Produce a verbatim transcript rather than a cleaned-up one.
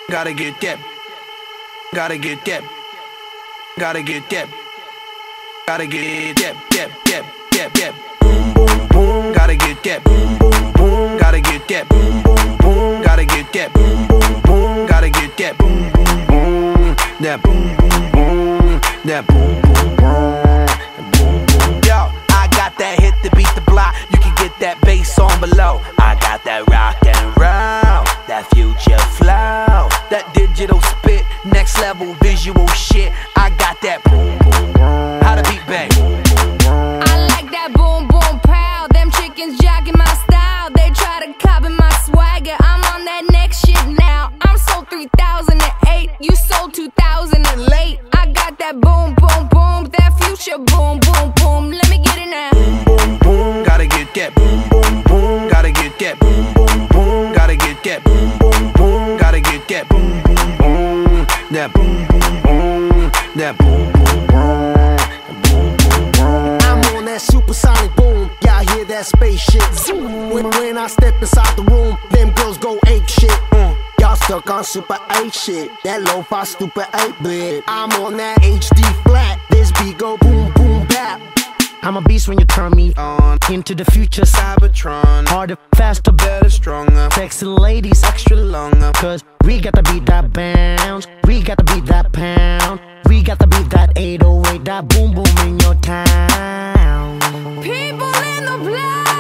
Gotta get that. Gotta get that. Gotta get that. Gotta get that. That. That. That. That. Boom boom boom. Gotta get that. Boom boom boom. Gotta get that. Boom boom boom. Gotta get that. Boom boom boom. Gotta get that. Boom boom boom. That boom boom boom. That boom boom boom. Boom boom. Yo, I got that hit to beat the block. You can get that bass on below. I got that rock and roll, that future flow, that digital spit, next level visual shit. I got that boom boom boom. How to beat bang. I like that boom boom pow. Them chickens jacking my style. They try to copy my swagger. I'm on that next shit now. I'm sold three thousand eight. You sold two thousand late. I got that boom boom boom. That future boom boom boom. Let me get it now. Boom boom boom. Gotta get that. Boom boom boom. Gotta get that. Boom boom boom. Gotta get that. Boom boom boom. Gotta get that. Boom boom boom. That boom boom boom. That boom boom boom. Boom boom boom. I'm on that supersonic boom. Y'all hear that spaceship zoom. When, when I step inside the room, them girls go ape shit. Mm. Y'all stuck on super eight shit. That lo-fi stupid eight bit. I'm on that H D flat. This beat go boom boom bap. I'm a beast when you turn me on. Into the future, Cybertron. Harder, faster, better, stronger. Sexy ladies, extra longer. Cause we got to beat that bounce. We got to beat that pound. We got to beat that eight oh eight. That boom boom in your town. People in the blood.